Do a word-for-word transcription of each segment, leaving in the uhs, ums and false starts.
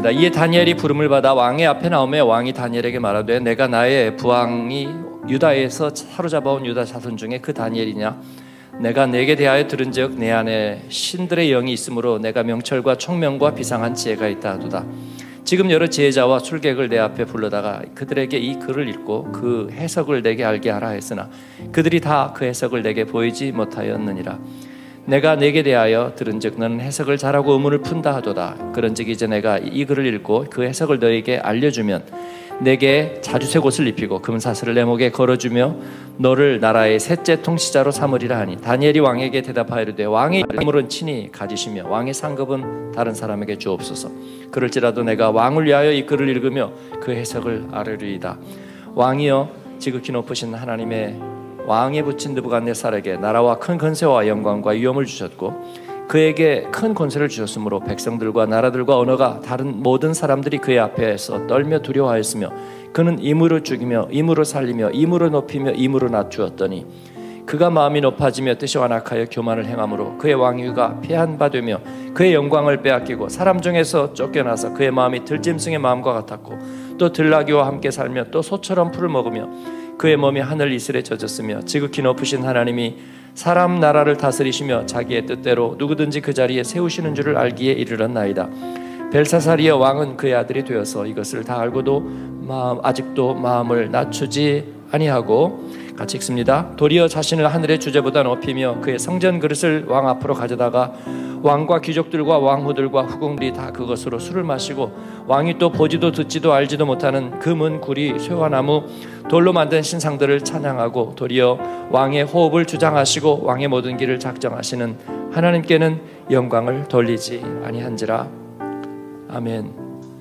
있습니다. 이에 다니엘이 부름을 받아 왕의 앞에 나오며 왕이 다니엘에게 말하되 내가 나의 부왕이 유다에서 사로잡아온 유다 자손 중에 그 다니엘이냐? 내가 내게 대하여 들은즉 내 안에 신들의 영이 있으므로 내가 명철과 총명과 비상한 지혜가 있다 하도다. 지금 여러 지혜자와 술객을 내 앞에 불러다가 그들에게 이 글을 읽고 그 해석을 내게 알게 하라 했으나 그들이 다 그 해석을 내게 보이지 못하였느니라. 내가 내게 대하여 들은즉 너는 해석을 잘하고 의문을 푼다 하도다. 그런즉 이제 내가 이 글을 읽고 그 해석을 너에게 알려주면 내게 자주색 옷을 입히고 금사슬을 내 목에 걸어주며 너를 나라의 셋째 통치자로 삼으리라 하니 다니엘이 왕에게 대답하이르되 왕의 이름은 친히 가지시며 왕의 상급은 다른 사람에게 주옵소서. 그럴지라도 내가 왕을 위하여 이 글을 읽으며 그 해석을 알으리이다. 왕이여 지극히 높으신 하나님의 왕에 붙인 느부갓네살에게 나라와 큰 권세와 영광과 위엄을 주셨고 그에게 큰 권세를 주셨으므로 백성들과 나라들과 언어가 다른 모든 사람들이 그의 앞에서 떨며 두려워하였으며 그는 임으로 죽이며 임으로 살리며 임으로 높이며 임으로 낮추었더니 그가 마음이 높아지며 뜻이 완악하여 교만을 행함으로 그의 왕위가 폐한 바 되며 그의 영광을 빼앗기고 사람 중에서 쫓겨나서 그의 마음이 들짐승의 마음과 같았고 또 들나귀와 함께 살며 또 소처럼 풀을 먹으며 그의 몸이 하늘 이슬에 젖었으며 지극히 높으신 하나님이 사람 나라를 다스리시며 자기의 뜻대로 누구든지 그 자리에 세우시는 줄을 알기에 이르렀나이다. 벨사살이여 왕은 그의 아들이 되어서 이것을 다 알고도 마음, 아직도 마음을 낮추지 아니하고 같이 읽습니다. 도리어 자신을 하늘의 주제보다 높이며 그의 성전 그릇을 왕 앞으로 가져다가 왕과 귀족들과 왕후들과 후궁들이 다 그것으로 술을 마시고 왕이 또 보지도 듣지도 알지도 못하는 금은 구리 쇠와 나무 돌로 만든 신상들을 찬양하고 도리어 왕의 호흡을 주장하시고 왕의 모든 길을 작정하시는 하나님께는 영광을 돌리지 아니한지라. 아멘.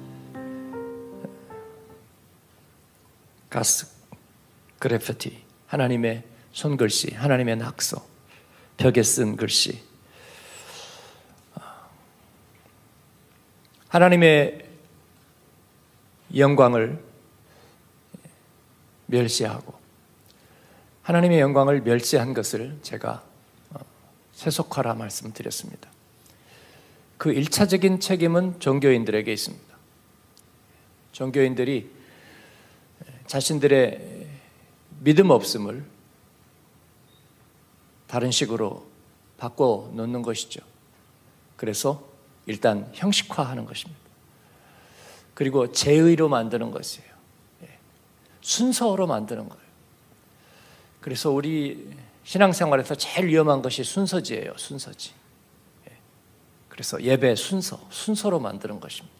가스 그래피티, 하나님의 손글씨, 하나님의 낙서, 벽에 쓴 글씨. 하나님의 영광을 멸시하고 하나님의 영광을 멸시한 것을 제가 세속화라 말씀드렸습니다. 그 일차적인 책임은 종교인들에게 있습니다. 종교인들이 자신들의 믿음 없음을 다른 식으로 바꿔놓는 것이죠. 그래서 일단 형식화하는 것입니다. 그리고 제의로 만드는 것이에요. 순서로 만드는 거예요. 그래서 우리 신앙생활에서 제일 위험한 것이 순서지예요. 순서지. 그래서 예배 순서, 순서로 만드는 것입니다.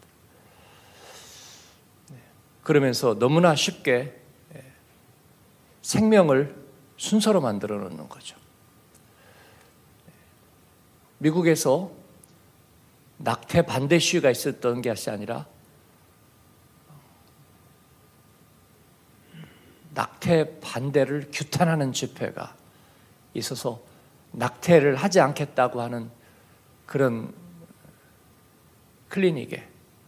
그러면서 너무나 쉽게 생명을 순서로 만들어 놓는 거죠. 미국에서 낙태 반대 시위가 있었던 것이 아니라 낙태 반대를 규탄하는 집회가 있어서 낙태를 하지 않겠다고 하는 그런 클리닉에,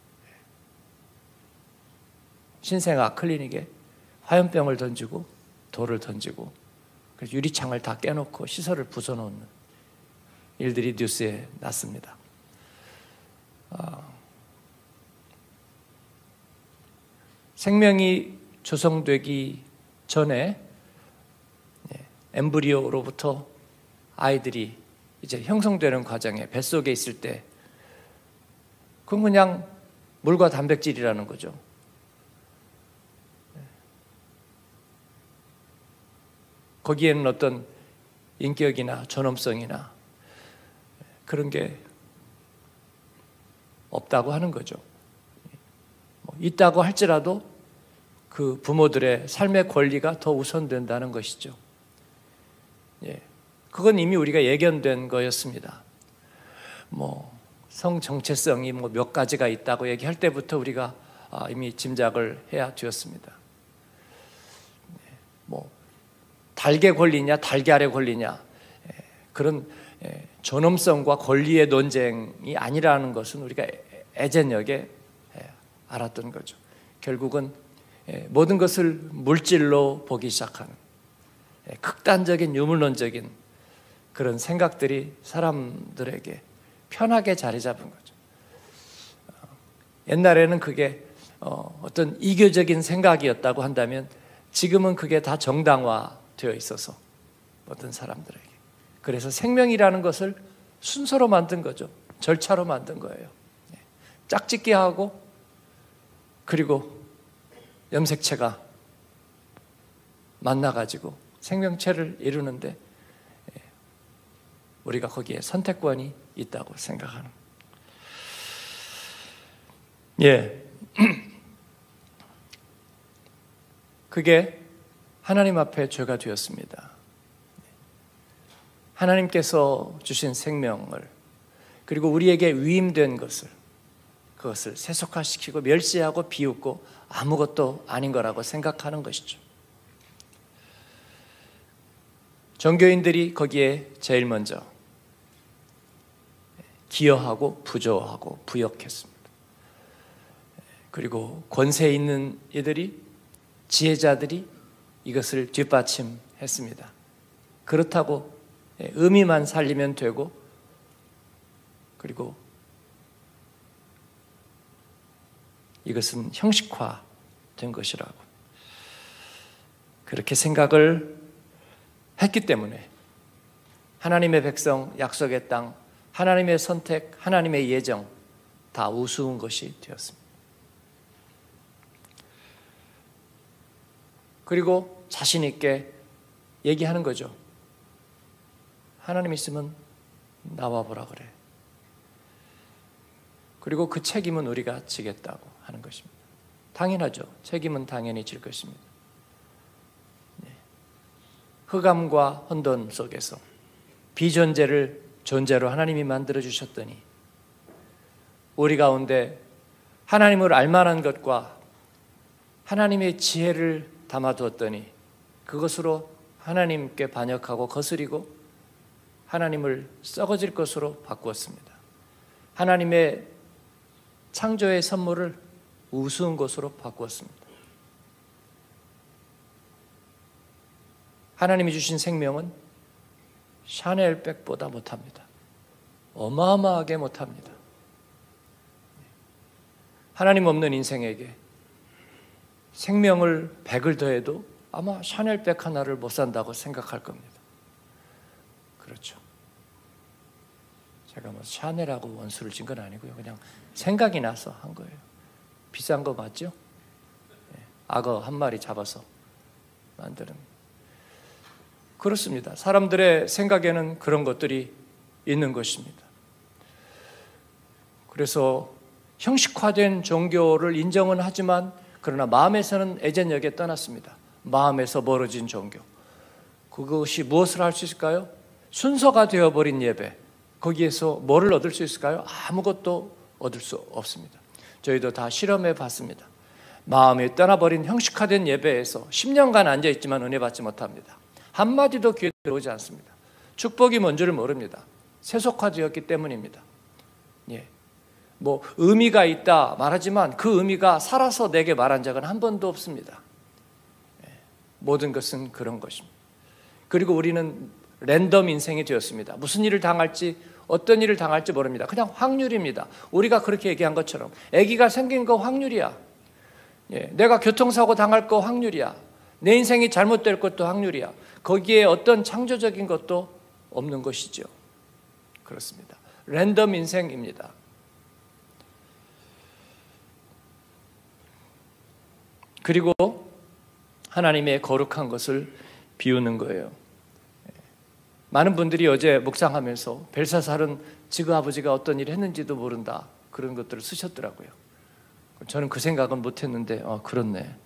신생아 클리닉에 화염병을 던지고 돌을 던지고 그래서 유리창을 다 깨놓고 시설을 부숴놓는 일들이 뉴스에 났습니다. 어, 생명이 조성되기 전에 엠브리오로부터 아이들이 이제 형성되는 과정에 뱃속에 있을 때 그건 그냥 물과 단백질이라는 거죠. 거기에는 어떤 인격이나 존엄성이나 그런 게 없다고 하는 거죠. 있다고 할지라도 그 부모들의 삶의 권리가 더 우선된다는 것이죠. 예, 그건 이미 우리가 예견된 거였습니다. 뭐 성 정체성이 뭐 몇 가지가 있다고 얘기할 때부터 우리가 아, 이미 짐작을 해야 되었습니다. 예, 뭐 달개 권리냐 달걀의 권리냐 예, 그런 예, 존엄성과 권리의 논쟁이 아니라는 것은 우리가 애제녁에 예, 알았던 거죠. 결국은 예, 모든 것을 물질로 보기 시작하는 예, 극단적인 유물론적인 그런 생각들이 사람들에게 편하게 자리 잡은 거죠. 옛날에는 그게 어, 어떤 이교적인 생각이었다고 한다면 지금은 그게 다 정당화되어 있어서 어떤 사람들에게, 그래서 생명이라는 것을 순서로 만든 거죠. 절차로 만든 거예요. 짝짓기 하고 그리고 염색체가 만나가지고 생명체를 이루는데 우리가 거기에 선택권이 있다고 생각하는. 예, 그게 하나님 앞에 죄가 되었습니다. 하나님께서 주신 생명을, 그리고 우리에게 위임된 것을, 그것을 세속화시키고 멸시하고 비웃고 아무것도 아닌 거라고 생각하는 것이죠. 종교인들이 거기에 제일 먼저 기여하고 부조하고 부역했습니다. 그리고 권세 있는 이들이, 지혜자들이 이것을 뒷받침했습니다. 그렇다고 의미만 살리면 되고, 그리고 이것은 형식화된 것이라고 그렇게 생각을 했기 때문에 하나님의 백성, 약속의 땅, 하나님의 선택, 하나님의 예정 다 우스운 것이 되었습니다. 그리고 자신 있게 얘기하는 거죠. 하나님 있으면 나와보라 그래. 그리고 그 책임은 우리가 지겠다고 하는 것입니다. 당연하죠. 책임은 당연히 질 것입니다. 흑암과 혼돈 속에서 비존재를 존재로 하나님이 만들어주셨더니 우리 가운데 하나님을 알만한 것과 하나님의 지혜를 담아두었더니 그것으로 하나님께 반역하고 거스리고 하나님을 썩어질 것으로 바꾸었습니다. 하나님의 창조의 선물을 우스운 것으로 바꾸었습니다. 하나님이 주신 생명은 샤넬백보다 못합니다. 어마어마하게 못합니다. 하나님 없는 인생에게 생명을 백을 더해도 아마 샤넬백 하나를 못 산다고 생각할 겁니다. 그렇죠. 제가 뭐 샤넬하고 원수를 진 건 아니고요. 그냥 생각이 나서 한 거예요. 비싼 거 맞죠? 악어 한 마리 잡아서 만드는. 그렇습니다. 사람들의 생각에는 그런 것들이 있는 것입니다. 그래서 형식화된 종교를 인정은 하지만 그러나 마음에서는 애전역에 떠났습니다. 마음에서 멀어진 종교. 그것이 무엇을 할 수 있을까요? 순서가 되어버린 예배. 거기에서 뭐를 얻을 수 있을까요? 아무것도 얻을 수 없습니다. 저희도 다 실험해 봤습니다. 마음이 떠나버린 형식화된 예배에서 십 년간 앉아있지만 은혜 받지 못합니다. 한마디도 귀에 들어오지 않습니다. 축복이 뭔지를 모릅니다. 세속화되었기 때문입니다. 예. 뭐 의미가 있다 말하지만 그 의미가 살아서 내게 말한 적은 한 번도 없습니다. 예. 모든 것은 그런 것입니다. 그리고 우리는 랜덤 인생이 되었습니다. 무슨 일을 당할지 어떤 일을 당할지 모릅니다. 그냥 확률입니다. 우리가 그렇게 얘기한 것처럼 아기가 생긴 거 확률이야. 예. 내가 교통사고 당할 거 확률이야. 내 인생이 잘못될 것도 확률이야. 거기에 어떤 창조적인 것도 없는 것이죠. 그렇습니다. 랜덤 인생입니다. 그리고 하나님의 거룩한 것을 비우는 거예요. 많은 분들이 어제 묵상하면서 벨사살은 지그 아버지가 어떤 일을 했는지도 모른다, 그런 것들을 쓰셨더라고요. 저는 그 생각은 못했는데 어, 그렇네.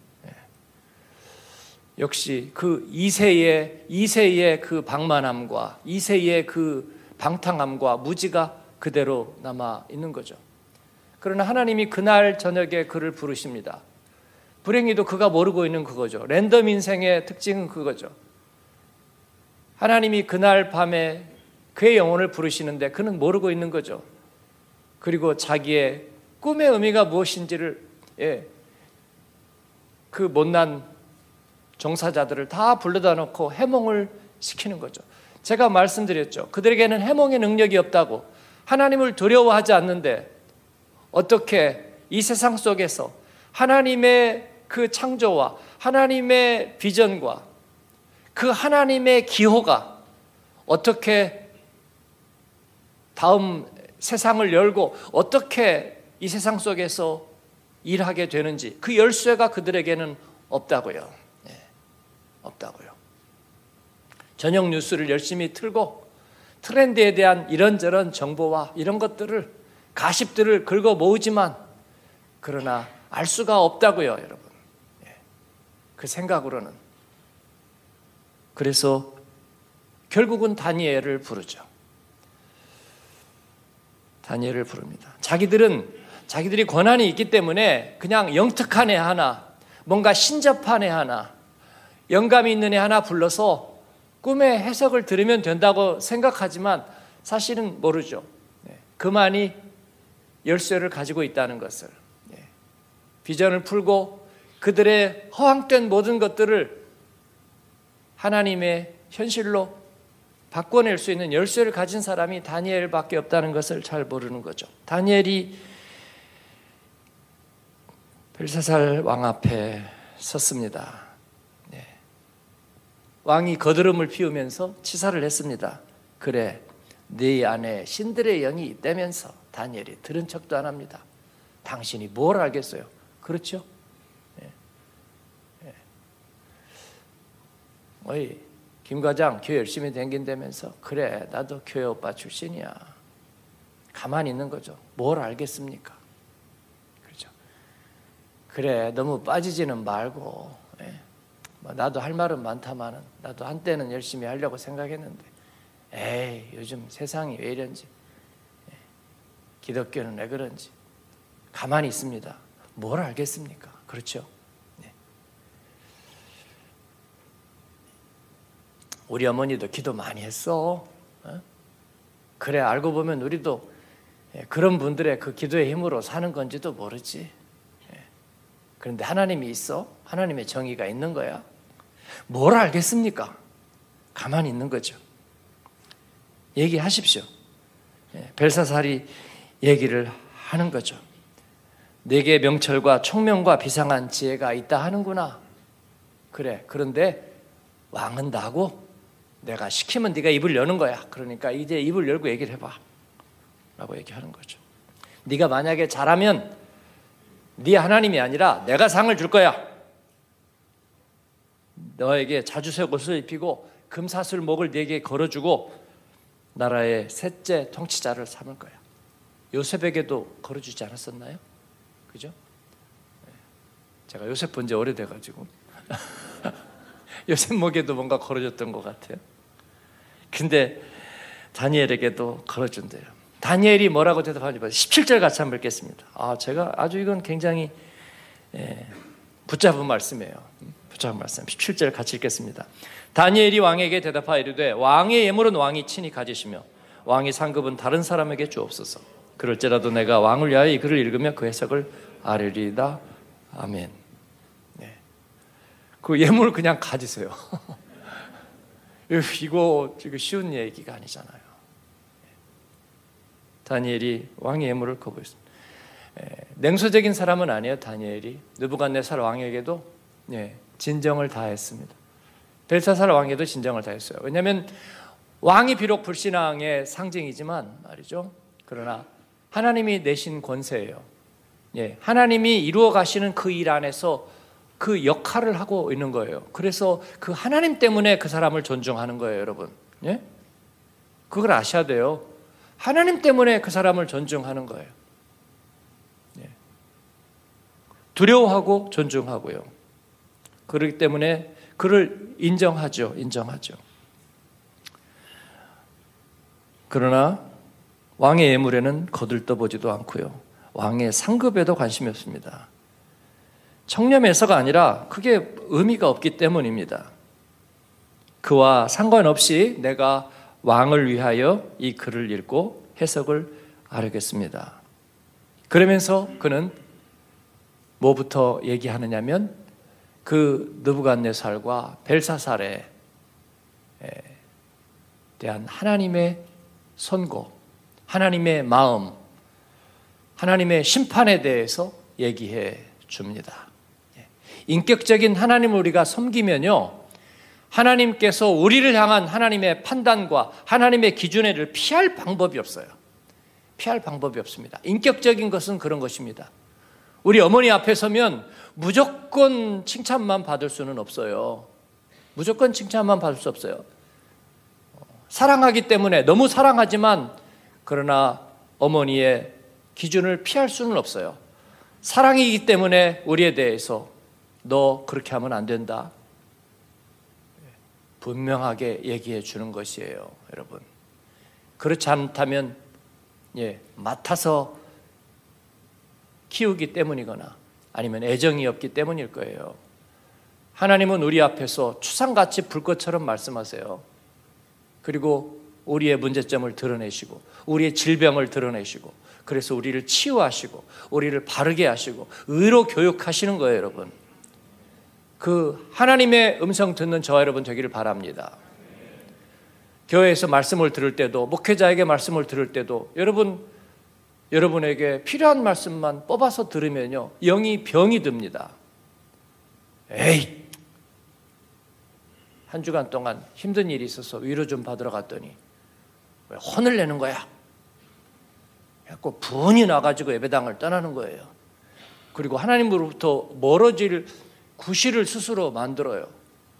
역시 그 이세의 이세의 그 방만함과 이세의 그 방탕함과 무지가 그대로 남아 있는 거죠. 그러나 하나님이 그날 저녁에 그를 부르십니다. 불행히도 그가 모르고 있는 그거죠. 랜덤 인생의 특징은 그거죠. 하나님이 그날 밤에 그의 영혼을 부르시는데 그는 모르고 있는 거죠. 그리고 자기의 꿈의 의미가 무엇인지를, 예, 그 못난 종사자들을 다 불러다 놓고 해몽을 시키는 거죠. 제가 말씀드렸죠. 그들에게는 해몽의 능력이 없다고. 하나님을 두려워하지 않는데 어떻게 이 세상 속에서 하나님의 그 창조와 하나님의 비전과 그 하나님의 기호가 어떻게 다음 세상을 열고 어떻게 이 세상 속에서 일하게 되는지 그 열쇠가 그들에게는 없다고요. 네, 없다고요. 저녁 뉴스를 열심히 틀고 트렌드에 대한 이런저런 정보와 이런 것들을 가십들을 긁어 모으지만 그러나 알 수가 없다고요, 여러분. 네, 그 생각으로는. 그래서 결국은 다니엘을 부르죠. 다니엘을 부릅니다. 자기들은 자기들이 권한이 있기 때문에 그냥 영특한 애 하나, 뭔가 신접한 애 하나, 영감이 있는 애 하나 불러서 꿈의 해석을 들으면 된다고 생각하지만 사실은 모르죠. 그만이 열쇠를 가지고 있다는 것을. 비전을 풀고 그들의 허황된 모든 것들을 하나님의 현실로 바꿔낼 수 있는 열쇠를 가진 사람이 다니엘밖에 없다는 것을 잘 모르는 거죠. 다니엘이 벨사살 왕 앞에 섰습니다. 네. 왕이 거드름을 피우면서 치사를 했습니다. 그래, 네 안에 신들의 영이 있다면서. 다니엘이 들은 척도 안 합니다. 당신이 뭘 알겠어요? 그렇죠? 네. 네. 어이, 김 과장 교회 열심히 다닌다면서. 그래, 나도 교회 오빠 출신이야. 가만히 있는 거죠. 뭘 알겠습니까? 그렇죠? 그래, 너무 빠지지는 말고. 예. 뭐 나도 할 말은 많다마는 나도 한때는 열심히 하려고 생각했는데 에이, 요즘 세상이 왜 이런지, 예. 기독교는 왜 그런지 가만히 있습니다. 뭘 알겠습니까? 그렇죠? 네. 우리 어머니도 기도 많이 했어. 어? 그래, 알고 보면 우리도 그런 분들의 그 기도의 힘으로 사는 건지도 모르지. 그런데 하나님이 있어? 하나님의 정의가 있는 거야? 뭘 알겠습니까? 가만히 있는 거죠. 얘기하십시오. 벨사살이 얘기를 하는 거죠. 내게 명철과 총명과 비상한 지혜가 있다 하는구나. 그래, 그런데 왕은 나고 내가 시키면 네가 입을 여는 거야. 그러니까 이제 입을 열고 얘기를 해봐 라고 얘기하는 거죠. 네가 만약에 잘하면 네 하나님이 아니라 내가 상을 줄 거야. 너에게 자주색 옷을 입히고 금사슬목을 네게 걸어주고 나라의 셋째 통치자를 삼을 거야. 요셉에게도 걸어주지 않았었나요? 그죠? 제가 요셉 본 지 오래돼가지고 요셉 목에도 뭔가 걸어줬던 것 같아요. 근데 다니엘에게도 걸어준대요. 다니엘이 뭐라고 대답하는지 봐요. 십칠 절 같이 한번 읽겠습니다. 아, 제가 아주 이건 굉장히 예, 붙잡은 말씀이에요. 붙잡은 말씀. 십칠 절 같이 읽겠습니다. 다니엘이 왕에게 대답하여 이르되 왕의 예물은 왕이 친히 가지시며 왕의 상급은 다른 사람에게 주옵소서. 그럴지라도 내가 왕을 위하여 이 글을 읽으며 그 해석을 아뢰리이다. 아멘. 네. 그 예물을 그냥 가지세요. 이거 쉬운 얘기가 아니잖아요. 다니엘이 왕의 예물을 거부했습니다. 냉소적인 사람은 아니에요. 다니엘이 느부갓네살 왕에게도 네, 진정을 다했습니다. 벨사살 왕에도 진정을 다했어요. 왜냐하면 왕이 비록 불신앙의 상징이지만 말이죠. 그러나 하나님이 내신 권세예요. 예, 하나님이 이루어 가시는 그 일 안에서 그 역할을 하고 있는 거예요. 그래서 그 하나님 때문에 그 사람을 존중하는 거예요, 여러분. 예? 그걸 아셔야 돼요. 하나님 때문에 그 사람을 존중하는 거예요. 예. 두려워하고 존중하고요. 그렇기 때문에 그를 인정하죠. 인정하죠. 그러나 왕의 예물에는 거들떠보지도 않고요. 왕의 상급에도 관심이 없습니다. 청렴해서가 아니라 그게 의미가 없기 때문입니다. 그와 상관없이 내가 왕을 위하여 이 글을 읽고 해석을 아뢰겠습니다. 그러면서 그는 뭐부터 얘기하느냐면 그 느부갓네살과 벨사살에 대한 하나님의 선고, 하나님의 마음, 하나님의 심판에 대해서 얘기해 줍니다. 인격적인 하나님을 우리가 섬기면요, 하나님께서 우리를 향한 하나님의 판단과 하나님의 기준을 피할 방법이 없어요. 피할 방법이 없습니다. 인격적인 것은 그런 것입니다. 우리 어머니 앞에 서면 무조건 칭찬만 받을 수는 없어요. 무조건 칭찬만 받을 수 없어요. 사랑하기 때문에, 너무 사랑하지만 그러나 어머니의 기준을 피할 수는 없어요. 사랑이기 때문에 우리에 대해서 너 그렇게 하면 안 된다, 분명하게 얘기해 주는 것이에요, 여러분. 그렇지 않다면 예, 맡아서 키우기 때문이거나 아니면 애정이 없기 때문일 거예요. 하나님은 우리 앞에서 추상같이 불꽃처럼 말씀하세요. 그리고 우리의 문제점을 드러내시고 우리의 질병을 드러내시고, 그래서 우리를 치유하시고 우리를 바르게 하시고 의로 교육하시는 거예요, 여러분. 그 하나님의 음성 듣는 저와 여러분 되기를 바랍니다. 교회에서 말씀을 들을 때도, 목회자에게 말씀을 들을 때도 여러분, 여러분에게 필요한 말씀만 뽑아서 들으면요, 영이 병이 듭니다. 에이, 한 주간 동안 힘든 일이 있어서 위로 좀 받으러 갔더니 왜 혼을 내는 거야? 자꾸 분이 나가지고 예배당을 떠나는 거예요. 그리고 하나님으로부터 멀어질 구실을 스스로 만들어요.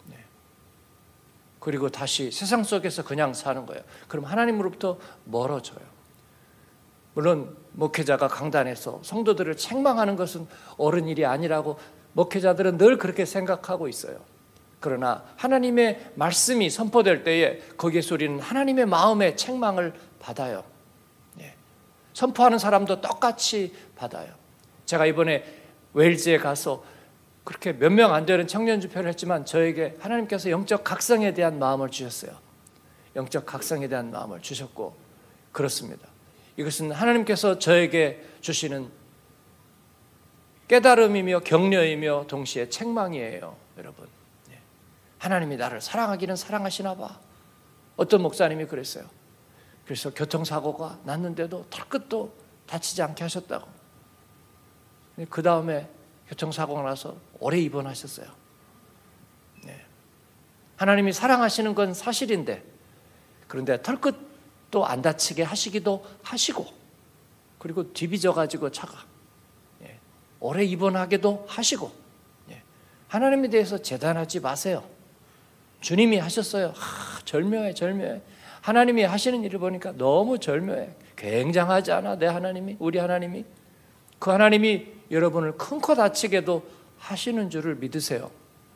그리고 다시 세상 속에서 그냥 사는 거예요. 그럼 하나님으로부터 멀어져요. 물론 목회자가 강단에서 성도들을 책망하는 것은 옳은 일이 아니라고 목회자들은 늘 그렇게 생각하고 있어요. 그러나 하나님의 말씀이 선포될 때에 거기에서 우리는 하나님의 마음의 책망을 받아요. 예. 선포하는 사람도 똑같이 받아요. 제가 이번에 웨일즈에 가서 그렇게 몇 명 안 되는 청년 집회를 했지만 저에게 하나님께서 영적 각성에 대한 마음을 주셨어요. 영적 각성에 대한 마음을 주셨고, 그렇습니다. 이것은 하나님께서 저에게 주시는 깨달음이며 격려이며 동시에 책망이에요, 여러분. 하나님이 나를 사랑하기는 사랑하시나 봐. 어떤 목사님이 그랬어요. 그래서 교통사고가 났는데도 털끝도 다치지 않게 하셨다고. 그 다음에 교통사고가 나서 오래 입원하셨어요. 네. 하나님이 사랑하시는 건 사실인데, 그런데 털끝도 안 다치게 하시기도 하시고, 그리고 뒤비져가지고 차가 네. 오래 입원하게도 하시고, 네. 하나님에 대해서 재단하지 마세요. 주님이 하셨어요. 하, 절묘해 절묘해. 하나님이 하시는 일을 보니까 너무 절묘해. 굉장하지 않아? 내 하나님이, 우리 하나님이. 그 하나님이 여러분을 큰 코 다치게도 하시는 줄을 믿으세요.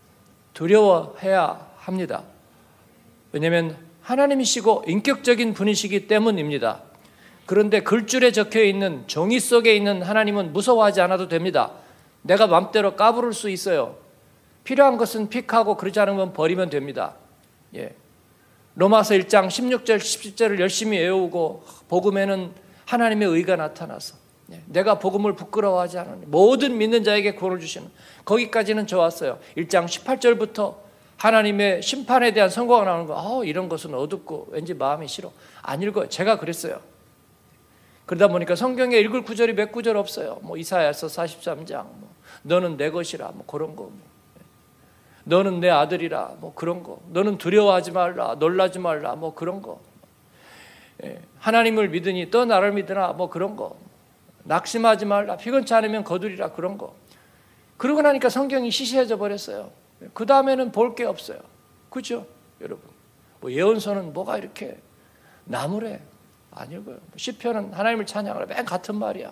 두려워해야 합니다. 왜냐하면 하나님이시고 인격적인 분이시기 때문입니다. 그런데 글줄에 적혀있는 종이 속에 있는 하나님은 무서워하지 않아도 됩니다. 내가 맘대로 까부를 수 있어요. 필요한 것은 픽하고 그러지 않으면 버리면 됩니다. 예. 로마서 일 장 십육 절 십칠 절을 열심히 외우고 복음에는 하나님의 의가 나타나서 예. 내가 복음을 부끄러워하지 않으니 모든 믿는 자에게 구원을 주시는, 거기까지는 좋았어요. 일 장 십팔 절부터 하나님의 심판에 대한 선고가 나오는 거, 아, 이런 것은 어둡고 왠지 마음이 싫어, 안 읽어요. 제가 그랬어요. 그러다 보니까 성경에 읽을 구절이 몇 구절 없어요. 뭐 이사야서 사십삼 장, 뭐 너는 내 것이라, 뭐 그런 거, 뭐. 너는 내 아들이라, 뭐 그런 거. 너는 두려워하지 말라, 놀라지 말라, 뭐 그런 거. 예, 하나님을 믿으니 또 나를 믿으나, 뭐 그런 거. 낙심하지 말라, 피곤치 않으면 거두리라, 그런 거. 그러고 나니까 성경이 시시해져 버렸어요. 그 다음에는 볼 게 없어요. 그죠, 여러분? 뭐 예언서는 뭐가 이렇게 나무래? 안 읽어요. 시편은 하나님을 찬양하라, 맨 같은 말이야.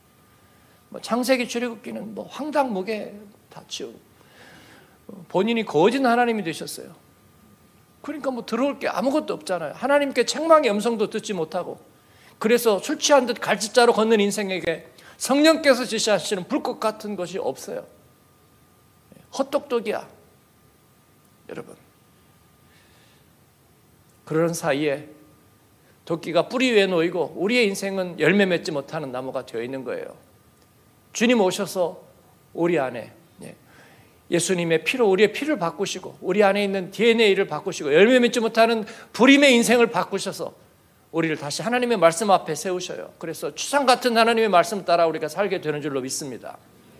뭐 창세기 출애굽기는 뭐 황당무계 다 치우고. 본인이 거짓 하나님이 되셨어요. 그러니까 뭐 들어올 게 아무것도 없잖아요. 하나님께 책망의 음성도 듣지 못하고, 그래서 술 취한 듯 갈짓자로 걷는 인생에게 성령께서 제시하시는 불꽃 같은 것이 없어요. 헛똑똑이야, 여러분. 그런 사이에 도끼가 뿌리 위에 놓이고 우리의 인생은 열매 맺지 못하는 나무가 되어 있는 거예요. 주님 오셔서 우리 안에 예수님의 피로 우리의 피를 바꾸시고 우리 안에 있는 디엔에이를 바꾸시고 열매 맺지 못하는 불임의 인생을 바꾸셔서 우리를 다시 하나님의 말씀 앞에 세우셔요. 그래서 추상 같은 하나님의 말씀 따라 우리가 살게 되는 줄로 믿습니다.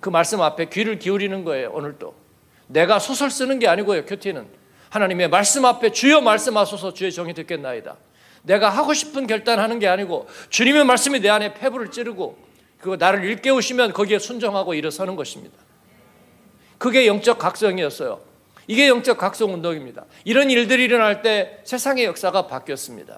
그 말씀 앞에 귀를 기울이는 거예요. 오늘도 내가 소설 쓰는 게 아니고요. 큐티는 하나님의 말씀 앞에 주여 말씀하소서 주의 종이 듣겠나이다. 내가 하고 싶은 결단하는 게 아니고 주님의 말씀이 내 안에 폐부를 찌르고 그거 나를 일깨우시면 거기에 순종하고 일어서는 것입니다. 그게 영적 각성이었어요. 이게 영적 각성 운동입니다. 이런 일들이 일어날 때 세상의 역사가 바뀌었습니다.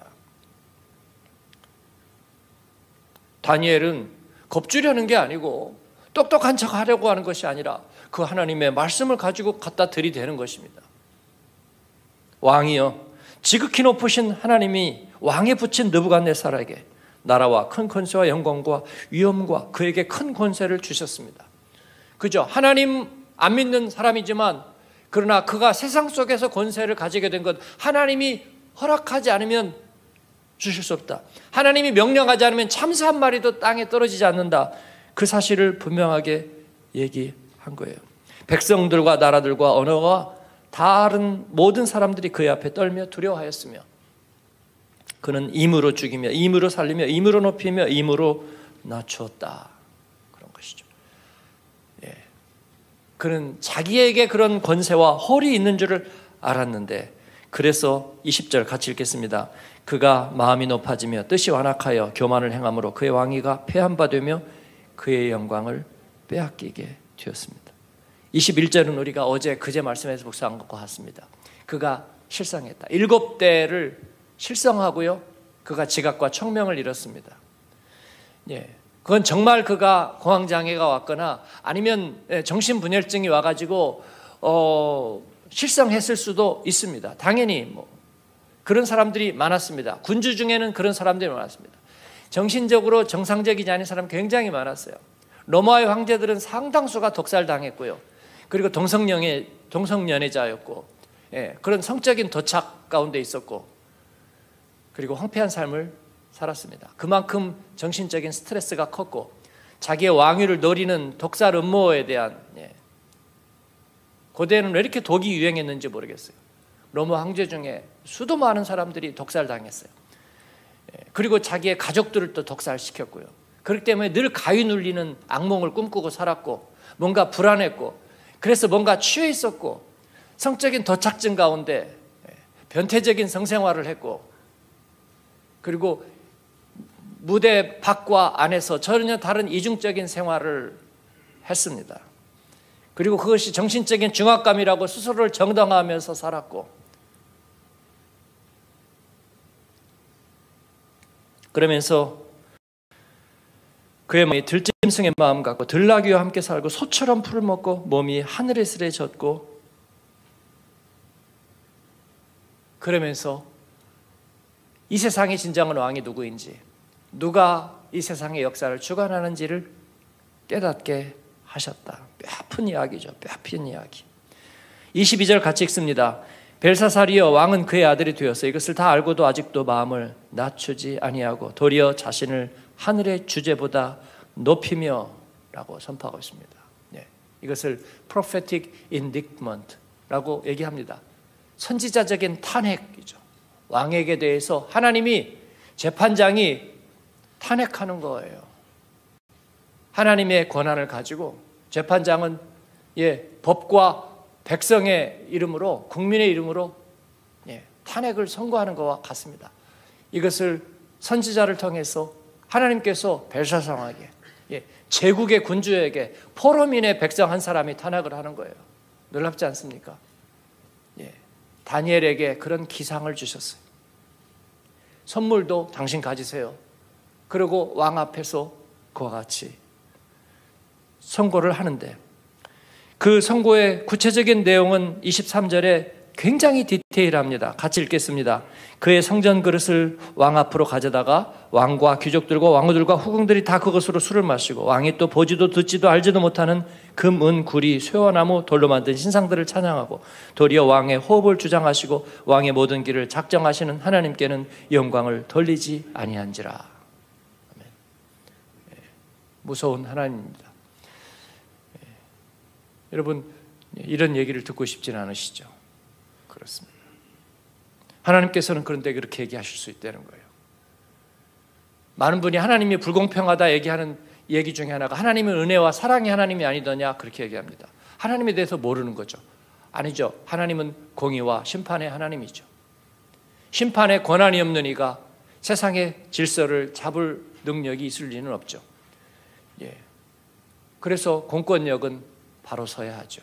다니엘은 겁주려는 게 아니고 똑똑한 척 하려고 하는 것이 아니라 그 하나님의 말씀을 가지고 갖다 들이대는 것입니다. 왕이여, 지극히 높으신 하나님이 왕에 붙인 느부갓네살에게 나라와 큰 권세와 영광과 위엄과 그에게 큰 권세를 주셨습니다. 그죠? 하나님 안 믿는 사람이지만 그러나 그가 세상 속에서 권세를 가지게 된 것 하나님이 허락하지 않으면 주실 수 없다. 하나님이 명령하지 않으면 참새 한 마리도 땅에 떨어지지 않는다. 그 사실을 분명하게 얘기한 거예요. 백성들과 나라들과 언어가 다른 모든 사람들이 그의 앞에 떨며 두려워하였으며 그는 임으로 죽이며 임으로 살리며 임으로 높이며 임으로 낮추었다. 그런 것이죠. 예. 그는 자기에게 그런 권세와 홀이 있는 줄을 알았는데 그래서 이십 절 같이 읽겠습니다. 그가 마음이 높아지며 뜻이 완악하여 교만을 행함으로 그의 왕위가 폐한 바 되며 그의 영광을 빼앗기게 되었습니다. 이십일 절은 우리가 어제 그제 말씀에서 묵상한 것과 같습니다. 그가 실성했다. 일곱 대를 실성하고요. 그가 지각과 청명을 잃었습니다. 예, 그건 정말 그가 공황장애가 왔거나 아니면 정신분열증이 와가지고 어, 실성했을 수도 있습니다. 당연히 뭐 그런 사람들이 많았습니다. 군주 중에는 그런 사람들이 많았습니다. 정신적으로 정상적이지 않은 사람 굉장히 많았어요. 로마의 황제들은 상당수가 독살당했고요. 그리고 동성연애, 동성연애자였고 예, 그런 성적인 도착 가운데 있었고 그리고 황폐한 삶을 살았습니다. 그만큼 정신적인 스트레스가 컸고 자기의 왕위를 노리는 독살 음모에 대한 예, 고대에는 왜 이렇게 독이 유행했는지 모르겠어요. 로마 황제 중에 수도 많은 사람들이 독살당했어요. 예, 그리고 자기의 가족들을 또 독살시켰고요. 그렇기 때문에 늘 가위 눌리는 악몽을 꿈꾸고 살았고 뭔가 불안했고 그래서 뭔가 취해 있었고 성적인 도착증 가운데 변태적인 성생활을 했고 그리고 무대 밖과 안에서 전혀 다른 이중적인 생활을 했습니다. 그리고 그것이 정신적인 중압감이라고 스스로를 정당화하면서 살았고 그러면서 그의 마음이 들짐승의 마음 같고 들나귀와 함께 살고 소처럼 풀을 먹고 몸이 하늘에 쓰레졌고 그러면서 이 세상의 진정한 왕이 누구인지 누가 이 세상의 역사를 주관하는지를 깨닫게 하셨다. 뼈아픈 이야기죠. 뼈아픈 이야기. 이십이 절 같이 읽습니다. 벨사살이여 왕은 그의 아들이 되었어 이것을 다 알고도 아직도 마음을 낮추지 아니하고 도리어 자신을 하늘의 주제보다 높이며 라고 선포하고 있습니다. 네. 이것을 prophetic indictment 라고 얘기합니다. 선지자적인 탄핵이죠. 왕에게 대해서 하나님이 재판장이 탄핵하는 거예요. 하나님의 권한을 가지고 재판장은 예, 법과 백성의 이름으로 국민의 이름으로 예, 탄핵을 선고하는 것과 같습니다. 이것을 선지자를 통해서 하나님께서 벨사살에게 예, 제국의 군주에게 포로민의 백성 한 사람이 탄핵을 하는 거예요. 놀랍지 않습니까? 예, 다니엘에게 그런 기상을 주셨어요. 선물도 당신 가지세요. 그리고 왕 앞에서 그와 같이 선고를 하는데 그 선고의 구체적인 내용은 이십삼 절에 굉장히 디테일합니다. 같이 읽겠습니다. 그의 성전 그릇을 왕 앞으로 가져다가 왕과 귀족들과 왕후들과 후궁들이 다 그것으로 술을 마시고 왕이 또 보지도 듣지도 알지도 못하는 금, 은, 구리, 쇠화나무, 돌로 만든 신상들을 찬양하고 도리어 왕의 호흡을 주장하시고 왕의 모든 길을 작정하시는 하나님께는 영광을 돌리지 아니한지라. 아멘. 무서운 하나님입니다. 여러분 이런 얘기를 듣고 싶지는 않으시죠? 그렇습니다. 하나님께서는 그런데 그렇게 얘기하실 수 있다는 거예요. 많은 분이 하나님이 불공평하다 얘기하는 얘기 중에 하나가 하나님은 은혜와 사랑의 하나님이 아니더냐 그렇게 얘기합니다. 하나님에 대해서 모르는 거죠. 아니죠. 하나님은 공의와 심판의 하나님이죠. 심판의 권한이 없는 이가 세상의 질서를 잡을 능력이 있을 리는 없죠. 예. 그래서 공권력은 바로 서야 하죠.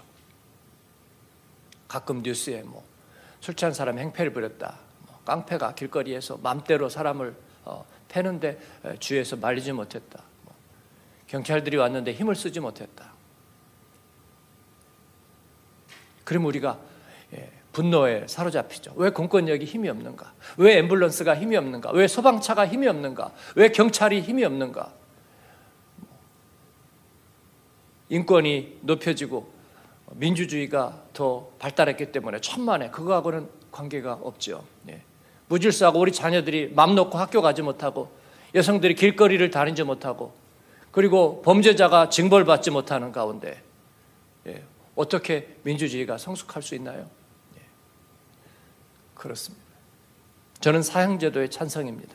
가끔 뉴스에 뭐 술 취한 사람이 행패를 부렸다, 뭐 깡패가 길거리에서 맘대로 사람을 어, 패는데 주위에서 말리지 못했다, 뭐 경찰들이 왔는데 힘을 쓰지 못했다. 그럼 우리가 예, 분노에 사로잡히죠. 왜 공권력이 힘이 없는가? 왜 앰뷸런스가 힘이 없는가? 왜 소방차가 힘이 없는가? 왜 경찰이 힘이 없는가? 인권이 높여지고 민주주의가 더 발달했기 때문에 천만에 그거하고는 관계가 없죠. 예. 무질서하고 우리 자녀들이 맘 놓고 학교 가지 못하고 여성들이 길거리를 다니지 못하고 그리고 범죄자가 징벌받지 못하는 가운데 예. 어떻게 민주주의가 성숙할 수 있나요? 예. 그렇습니다. 저는 사형제도에 찬성입니다.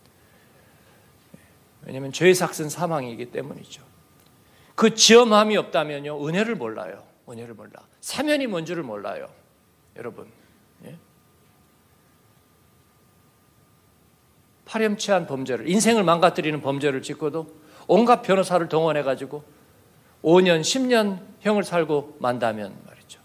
왜냐하면 죄의 삭은 사망이기 때문이죠. 그 지엄함이 없다면요 은혜를 몰라요. 은혜를 몰라. 사면이 뭔 줄을 몰라요. 여러분, 예? 파렴치한 범죄를, 인생을 망가뜨리는 범죄를 짓고도 온갖 변호사를 동원해가지고 오 년, 십 년 형을 살고 만다면 말이죠.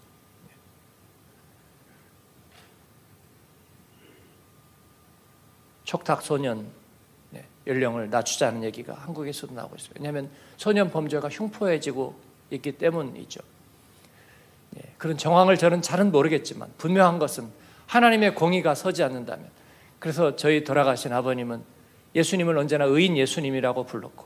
촉탁 소년 연령을 낮추자는 얘기가 한국에서도 나오고 있어요. 왜냐하면 소년 범죄가 흉포해지고 있기 때문이죠. 그런 정황을 저는 잘은 모르겠지만 분명한 것은 하나님의 공의가 서지 않는다면, 그래서 저희 돌아가신 아버님은 예수님을 언제나 의인 예수님이라고 불렀고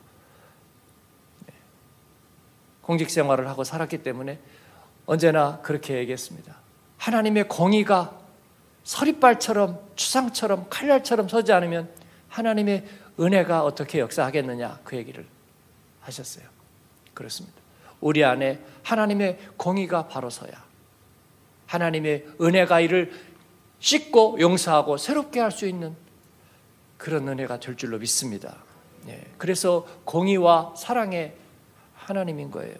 공직 생활을 하고 살았기 때문에 언제나 그렇게 얘기했습니다. 하나님의 공의가 서리발처럼 추상처럼 칼날처럼 서지 않으면 하나님의 은혜가 어떻게 역사하겠느냐 그 얘기를 하셨어요. 그렇습니다. 우리 안에 하나님의 공의가 바로 서야 하나님의 은혜가 이를 씻고 용서하고 새롭게 할 수 있는 그런 은혜가 될 줄로 믿습니다. 예, 그래서 공의와 사랑의 하나님인 거예요.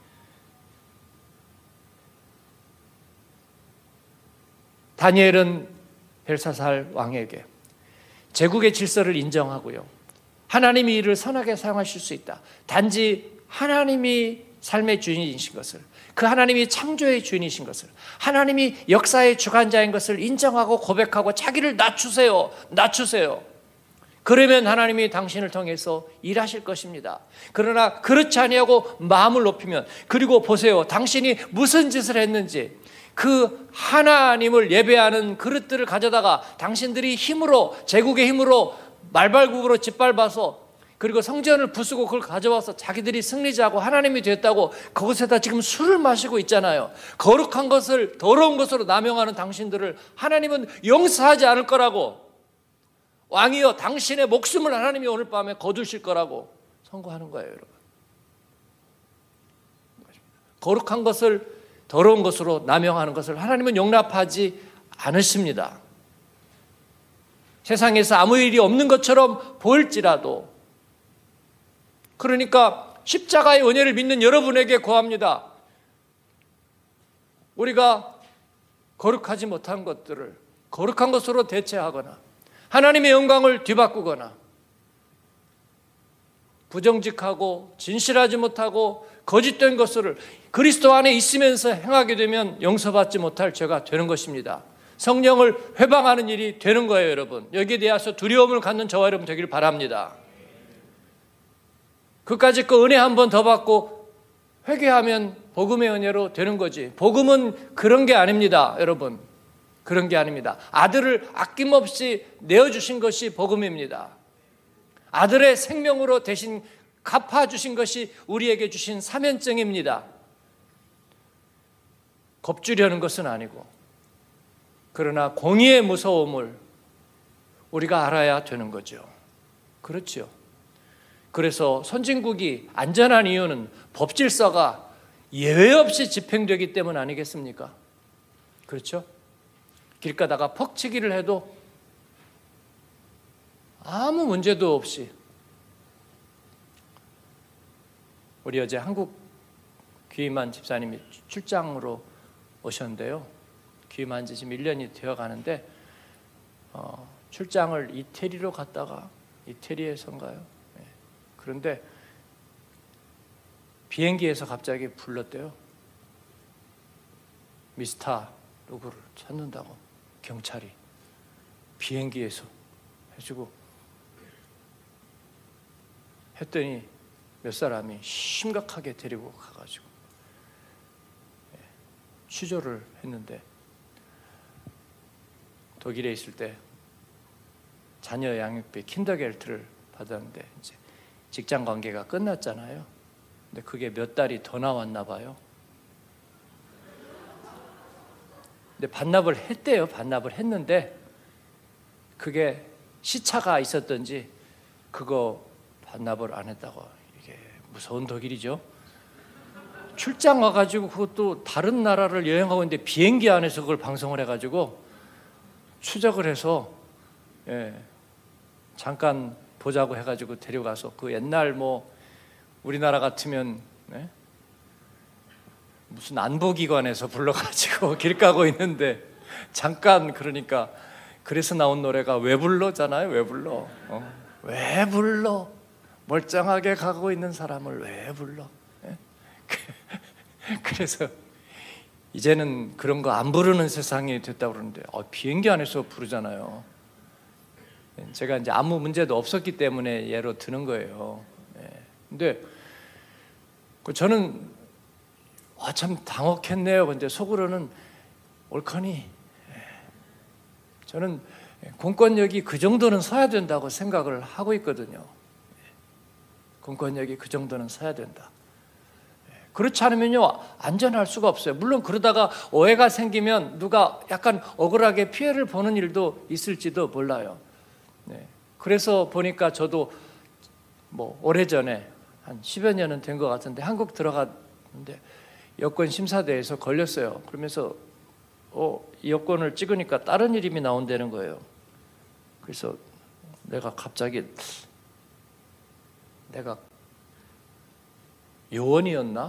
다니엘은 벨사살 왕에게 제국의 질서를 인정하고요, 하나님이 이를 선하게 사용하실 수 있다, 단지 하나님이 삶의 주인이신 것을, 그 하나님이 창조의 주인이신 것을, 하나님이 역사의 주관자인 것을 인정하고 고백하고 자기를 낮추세요. 낮추세요. 그러면 하나님이 당신을 통해서 일하실 것입니다. 그러나 그렇지 아니하고 마음을 높이면, 그리고 보세요. 당신이 무슨 짓을 했는지 그 하나님을 예배하는 그릇들을 가져다가 당신들이 힘으로, 제국의 힘으로 말발굽으로 짓밟아서 그리고 성전을 부수고 그걸 가져와서 자기들이 승리자고 하나님이 됐다고 그것에다 지금 술을 마시고 있잖아요. 거룩한 것을 더러운 것으로 남용하는 당신들을 하나님은 용서하지 않을 거라고, 왕이여 당신의 목숨을 하나님이 오늘 밤에 거두실 거라고 선고하는 거예요. 여러분, 거룩한 것을 더러운 것으로 남용하는 것을 하나님은 용납하지 않으십니다. 세상에서 아무 일이 없는 것처럼 보일지라도. 그러니까 십자가의 은혜를 믿는 여러분에게 구합니다. 우리가 거룩하지 못한 것들을 거룩한 것으로 대체하거나 하나님의 영광을 뒤바꾸거나 부정직하고 진실하지 못하고 거짓된 것을 그리스도 안에 있으면서 행하게 되면 용서받지 못할 죄가 되는 것입니다. 성령을 회방하는 일이 되는 거예요. 여러분, 여기에 대해서 두려움을 갖는 저와 여러분 되기를 바랍니다. 그까짓 거 은혜 한 번 더 받고 회개하면 복음의 은혜로 되는 거지. 복음은 그런 게 아닙니다. 여러분, 그런 게 아닙니다. 아들을 아낌없이 내어주신 것이 복음입니다. 아들의 생명으로 대신 갚아주신 것이 우리에게 주신 사면증입니다. 겁주려는 것은 아니고, 그러나 공의의 무서움을 우리가 알아야 되는 거죠. 그렇죠. 그래서 선진국이 안전한 이유는 법 질서가 예외 없이 집행되기 때문 아니겠습니까? 그렇죠? 길 가다가 퍽치기를 해도 아무 문제도 없이 우리 어제 한국 귀임한 집사님이 출장으로 오셨는데요. 귀임한 지 지금 일 년이 되어 가는데 어, 출장을 이태리로 갔다가 이태리에선가요? 네. 그런데 비행기에서 갑자기 불렀대요. 미스터 누구를 찾는다고 경찰이 비행기에서 해주고 했더니 몇 사람이 심각하게 데리고 가가지고 취조를 했는데 독일에 있을 때 자녀 양육비 킨더겔트를 받았는데 이제 직장 관계가 끝났잖아요. 근데 그게 몇 달이 더 나왔나 봐요. 근데 반납을 했대요. 반납을 했는데 그게 시차가 있었던지 그거 반납을 안 했다고. 이게 무서운 독일이죠. 출장 와가지고 그것도 다른 나라를 여행하고 있는데 비행기 안에서 그걸 방송을 해가지고 추적을 해서 예, 잠깐 보자고 해가지고 데려가서 그 옛날 뭐 우리나라 같으면 예? 무슨 안보기관에서 불러가지고 길 가고 있는데 잠깐 그러니까 그래서 나온 노래가 왜 불러잖아요. 왜 불러? 어? 왜 불러? 멀쩡하게 가고 있는 사람을 왜 불러? 예? 그래서 이제는 그런 거 안 부르는 세상이 됐다고 그러는데 어, 비행기 안에서 부르잖아요. 제가 이제 아무 문제도 없었기 때문에 예로 드는 거예요. 예. 근데 저는 아, 참 당혹했네요. 근데 속으로는 옳거니 저는 공권력이 그 정도는 서야 된다고 생각을 하고 있거든요. 공권력이 그 정도는 서야 된다. 그렇지 않으면요 안전할 수가 없어요. 물론 그러다가 오해가 생기면 누가 약간 억울하게 피해를 보는 일도 있을지도 몰라요. 네. 그래서 보니까 저도 뭐 오래전에 한 십여 년은 된 것 같은데 한국 들어갔는데 여권 심사대에서 걸렸어요. 그러면서 어, 이 여권을 찍으니까 다른 이름이 나온다는 거예요. 그래서 내가 갑자기 내가 요원이었나?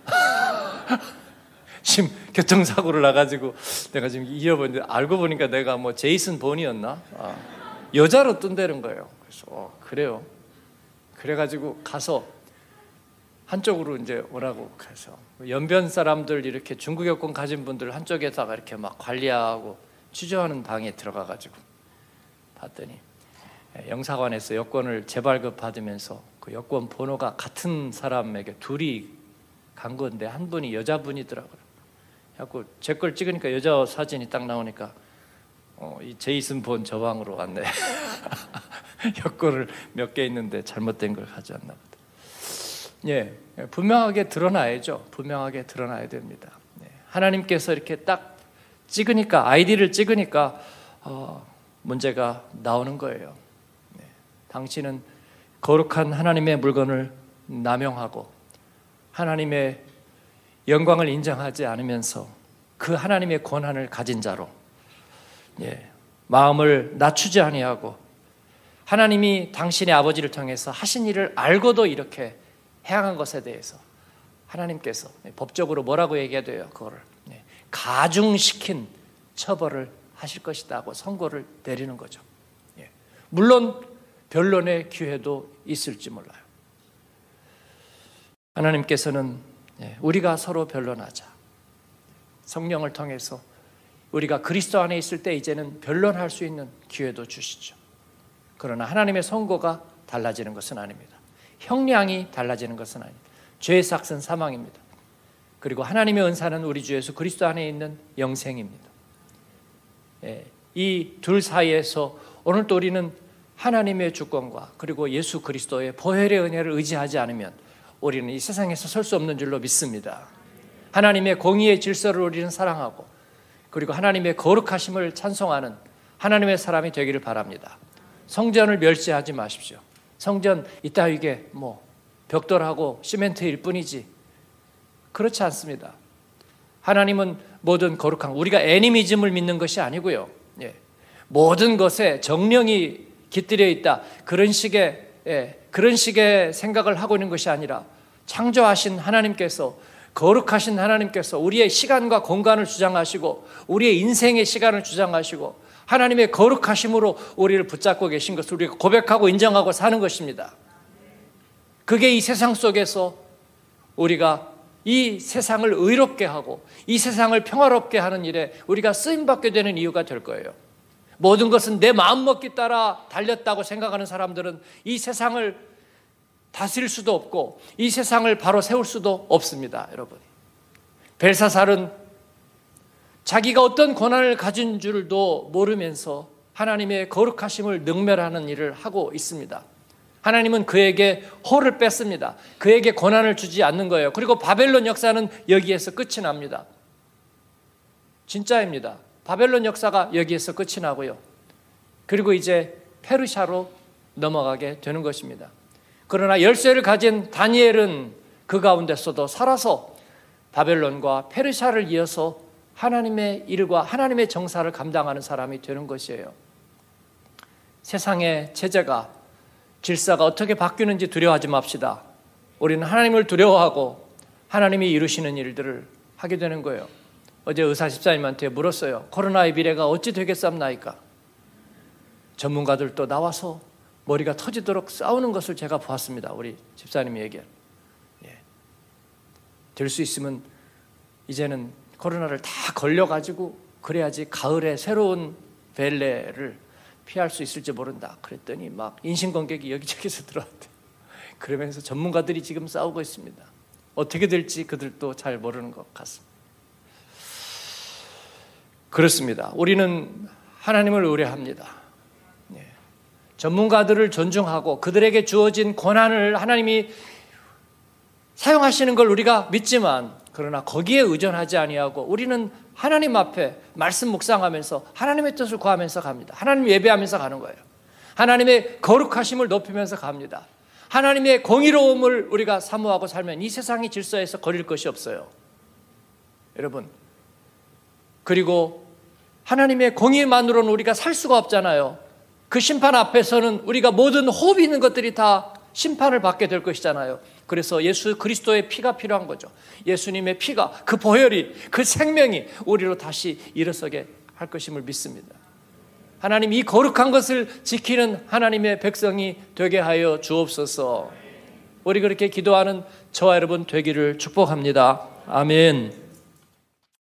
지금 교통사고를 나가지고 내가 지금 잃어버렸는데 알고 보니까 내가 뭐 제이슨 본이었나? 아, 여자로 뜬다는 거예요. 그래서 어, 그래요. 그래가지고 가서 한쪽으로 이제 오라고 해서 연변 사람들 이렇게 중국 여권 가진 분들 한쪽에다가 이렇게 막 관리하고 취조하는 방에 들어가가지고 봤더니 영사관에서 여권을 재발급 받으면서 그 여권 번호가 같은 사람에게 둘이 간 건데 한 분이 여자분이더라고요. 그래갖고 제 걸 찍으니까 여자 사진이 딱 나오니까 어, 이 제이슨 본 저 방으로 왔네. 여권을 몇 개 있는데 잘못된 걸 가져왔나 보다. 예, 분명하게 드러나야죠. 분명하게 드러나야 됩니다. 예, 하나님께서 이렇게 딱 찍으니까 아이디를 찍으니까 어, 문제가 나오는 거예요. 예, 당신은 거룩한 하나님의 물건을 남용하고 하나님의 영광을 인정하지 않으면서 그 하나님의 권한을 가진 자로 예, 마음을 낮추지 아니하고 하나님이 당신의 아버지를 통해서 하신 일을 알고도 이렇게 행한 것에 대해서 하나님께서 법적으로 뭐라고 얘기해야 돼요? 그거를 가중시킨 처벌을 하실 것이다고 선고를 내리는 거죠. 물론 변론의 기회도 있을지 몰라요. 하나님께서는 우리가 서로 변론하자. 성령을 통해서 우리가 그리스도 안에 있을 때 이제는 변론할 수 있는 기회도 주시죠. 그러나 하나님의 선고가 달라지는 것은 아닙니다. 형량이 달라지는 것은 아닙니다. 죄의 삭은 사망입니다. 그리고 하나님의 은사는 우리 주 예수 그리스도 안에 있는 영생입니다. 이 둘 사이에서 오늘 또 우리는 하나님의 주권과 그리고 예수 그리스도의 보혈의 은혜를 의지하지 않으면 우리는 이 세상에서 설 수 없는 줄로 믿습니다. 하나님의 공의의 질서를 우리는 사랑하고 그리고 하나님의 거룩하심을 찬송하는 하나님의 사람이 되기를 바랍니다. 성전을 멸시하지 마십시오. 성전 이따위게 뭐 벽돌하고 시멘트일 뿐이지 그렇지 않습니다. 하나님은 모든 거룩한 우리가 애니미즘을 믿는 것이 아니고요. 예. 모든 것에 정령이 깃들여 있다 그런 식의 예. 그런 식의 생각을 하고 있는 것이 아니라 창조하신 하나님께서, 거룩하신 하나님께서 우리의 시간과 공간을 주장하시고 우리의 인생의 시간을 주장하시고 하나님의 거룩하심으로 우리를 붙잡고 계신 것을 우리가 고백하고 인정하고 사는 것입니다. 그게 이 세상 속에서 우리가 이 세상을 의롭게 하고 이 세상을 평화롭게 하는 일에 우리가 쓰임받게 되는 이유가 될 거예요. 모든 것은 내 마음먹기 따라 달렸다고 생각하는 사람들은 이 세상을 다스릴 수도 없고 이 세상을 바로 세울 수도 없습니다. 여러분, 벨사살은 자기가 어떤 권한을 가진 줄도 모르면서 하나님의 거룩하심을 능멸하는 일을 하고 있습니다. 하나님은 그에게 호를 뺐습니다. 그에게 권한을 주지 않는 거예요. 그리고 바벨론 역사는 여기에서 끝이 납니다. 진짜입니다. 바벨론 역사가 여기에서 끝이 나고요. 그리고 이제 페르시아로 넘어가게 되는 것입니다. 그러나 열쇠를 가진 다니엘은 그 가운데서도 살아서 바벨론과 페르시아를 이어서 하나님의 일과 하나님의 정사를 감당하는 사람이 되는 것이에요. 세상의 체제가, 질서가 어떻게 바뀌는지 두려워하지 맙시다. 우리는 하나님을 두려워하고 하나님이 이루시는 일들을 하게 되는 거예요. 어제 의사 집사님한테 물었어요. 코로나의 미래가 어찌 되겠습니까? 전문가들도 나와서 머리가 터지도록 싸우는 것을 제가 보았습니다. 우리 집사님이 얘기한. 예. 될 수 있으면 이제는 코로나를 다 걸려가지고 그래야지 가을에 새로운 벨레를 피할 수 있을지 모른다. 그랬더니 막 인신공격이 여기저기서 들어왔대요. 그러면서 전문가들이 지금 싸우고 있습니다. 어떻게 될지 그들도 잘 모르는 것 같습니다. 그렇습니다. 우리는 하나님을 의뢰합니다. 예. 전문가들을 존중하고 그들에게 주어진 권한을 하나님이 사용하시는 걸 우리가 믿지만, 그러나 거기에 의존하지 아니하고 우리는 하나님 앞에 말씀 묵상하면서 하나님의 뜻을 구하면서 갑니다. 하나님 예배하면서 가는 거예요. 하나님의 거룩하심을 높이면서 갑니다. 하나님의 공의로움을 우리가 사모하고 살면 이 세상의 질서에서 거릴 것이 없어요. 여러분, 그리고 하나님의 공의만으로는 우리가 살 수가 없잖아요. 그 심판 앞에서는 우리가 모든 호흡이 있는 것들이 다 심판을 받게 될 것이잖아요. 그래서 예수 그리스도의 피가 필요한 거죠. 예수님의 피가, 그 보혈이, 그 생명이 우리로 다시 일어서게 할 것임을 믿습니다. 하나님, 이 거룩한 것을 지키는 하나님의 백성이 되게 하여 주옵소서. 우리 그렇게 기도하는 저와 여러분 되기를 축복합니다. 아멘.